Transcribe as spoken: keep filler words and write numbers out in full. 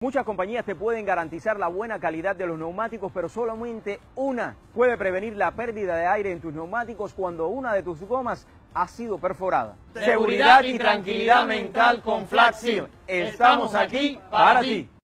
Muchas compañías te pueden garantizar la buena calidad de los neumáticos, pero solamente una puede prevenir la pérdida de aire en tus neumáticos cuando una de tus gomas ha sido perforada. Seguridad y tranquilidad mental con Flat Seal. Estamos aquí para ti.